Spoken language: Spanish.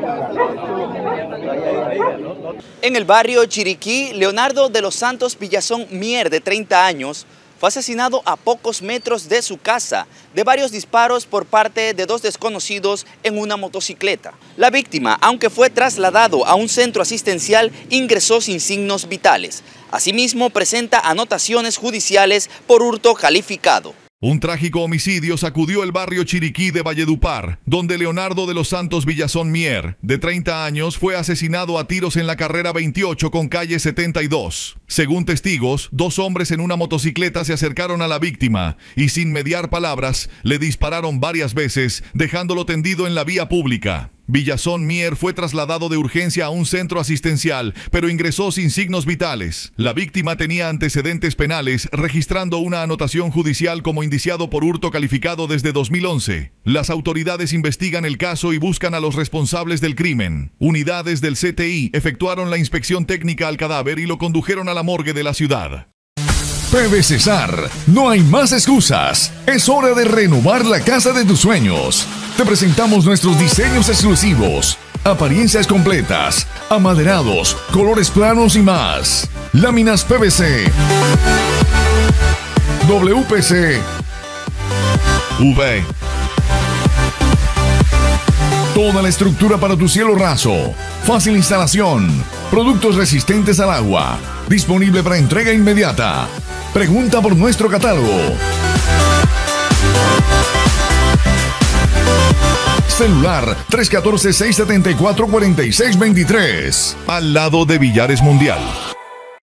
En el barrio Chiriquí, Leonardo de los Santos Villazón Mier, de 30 años, fue asesinado a pocos metros de su casa de varios disparos por parte de dos desconocidos en una motocicleta. La víctima, aunque fue trasladado a un centro asistencial, ingresó sin signos vitales. Asimismo, presenta anotaciones judiciales por hurto calificado. Un trágico homicidio sacudió el barrio Chiriquí de Valledupar, donde Leonardo de los Santos Villazón Mier, de 30 años, fue asesinado a tiros en la carrera 28 con calle 72. Según testigos, dos hombres en una motocicleta se acercaron a la víctima y sin mediar palabras le dispararon varias veces, dejándolo tendido en la vía pública. Villazón Mier fue trasladado de urgencia a un centro asistencial, pero ingresó sin signos vitales. La víctima tenía antecedentes penales, registrando una anotación judicial como indiciado por hurto calificado desde 2011. Las autoridades investigan el caso y buscan a los responsables del crimen. Unidades del CTI efectuaron la inspección técnica al cadáver y lo condujeron a la morgue de la ciudad. PVCesar, no hay más excusas. Es hora de renovar la casa de tus sueños. Te presentamos nuestros diseños exclusivos, apariencias completas, amaderados, colores planos y más. Láminas PVC, WPC, UV. Toda la estructura para tu cielo raso. Fácil instalación. Productos resistentes al agua. Disponible para entrega inmediata. Pregunta por nuestro catálogo. Celular 314-674-4623. Al lado de Villares Mundial.